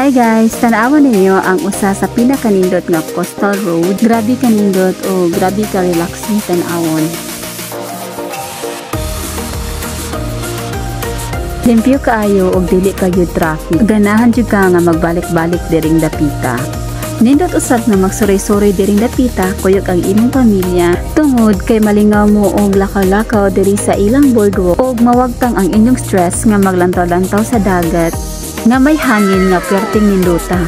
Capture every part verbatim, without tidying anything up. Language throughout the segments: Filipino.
Hi guys, tanawa ninyo ang usa sa pinakanindot nga coastal road. Grabe kanindot o grabe ka relaxing tanawon. Limpyo kaayo og dili kayo traffic. Ganahan jud ka nga magbalik-balik diring dapita. Nindot usab na magsuray-suray diring dapita kuyog ang imong pamilya tungod kay malingaw mo og lakaw-lakaw diri sa ilang boardwalk og mawagtang ang inyong stress nga maglantaw-lantaw sa dagat nga may hangin nga perting ninduta.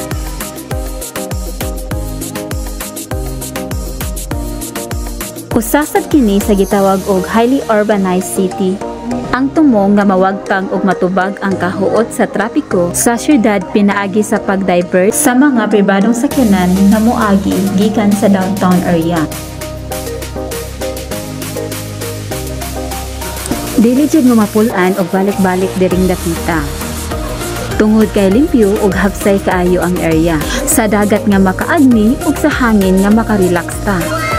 Usasad kini sa gitawag og highly urbanized city. Ang tumong nga mawagtang og matubag ang kahuot sa trapiko sa syudad pinaagi sa pag-divert sa mga pribadong sakyanan nga moagi gikan sa downtown area. Dili jud mo mapulan og balik-balik diring dapita. Tungod kay limpyo ug hapsay kaayo ang area. Sa dagat nga makaagni ug sa hangin nga makarelax ta.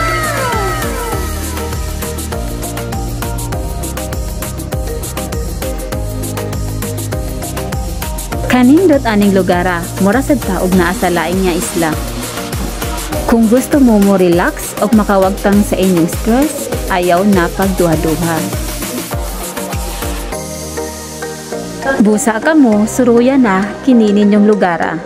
Kanindot aning lugara, mura sad ta og naa sa laing nga isla. Kung gusto mo mo relax og makawagtang sa inyong stress, ayaw na pagduha-duha. Busa ka mo, suruya na kini ninyong lugara.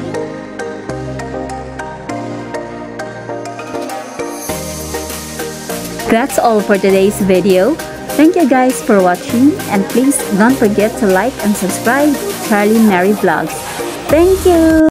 That's all for today's video. Thank you guys for watching, and please don't forget to like and subscribe Charlyn Neri Vlogs. Thank you!